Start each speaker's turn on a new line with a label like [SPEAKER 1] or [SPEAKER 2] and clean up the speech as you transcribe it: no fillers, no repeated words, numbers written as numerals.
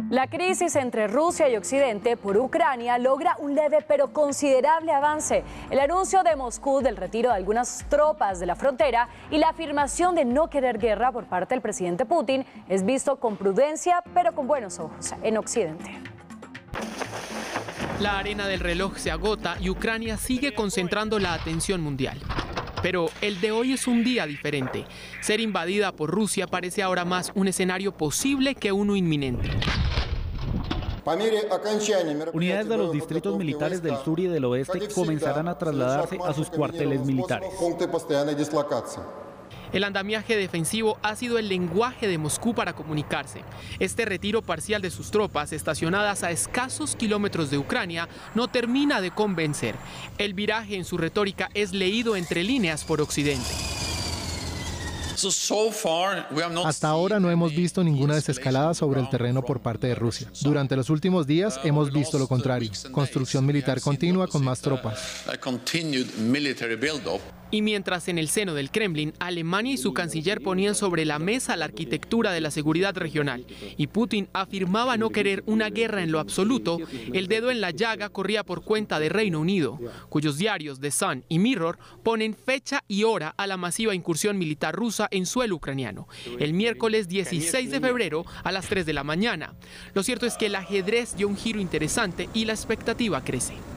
[SPEAKER 1] La crisis entre Rusia y Occidente por Ucrania logra un leve pero considerable avance. El anuncio de Moscú del retiro de algunas tropas de la frontera y la afirmación de no querer guerra por parte del presidente Putin es visto con prudencia pero con buenos ojos en Occidente.
[SPEAKER 2] La arena del reloj se agota y Ucrania sigue concentrando la atención mundial. Pero el de hoy es un día diferente. Ser invadida por Rusia parece ahora más un escenario posible que uno inminente.
[SPEAKER 3] Unidades de los distritos militares del sur y del oeste comenzarán a trasladarse a sus cuarteles militares.
[SPEAKER 2] El andamiaje defensivo ha sido el lenguaje de Moscú para comunicarse. Este retiro parcial de sus tropas, estacionadas a escasos kilómetros de Ucrania, no termina de convencer. El viraje en su retórica es leído entre líneas por Occidente.
[SPEAKER 4] Hasta ahora no hemos visto ninguna desescalada sobre el terreno por parte de Rusia. Durante los últimos días hemos visto lo contrario, construcción militar continua con más tropas.
[SPEAKER 2] Y mientras en el seno del Kremlin, Alemania y su canciller ponían sobre la mesa la arquitectura de la seguridad regional y Putin afirmaba no querer una guerra en lo absoluto, el dedo en la llaga corría por cuenta de Reino Unido, cuyos diarios The Sun y Mirror ponen fecha y hora a la masiva incursión militar rusa en suelo ucraniano, el miércoles 16 de febrero a las 3 de la mañana. Lo cierto es que el ajedrez dio un giro interesante y la expectativa crece.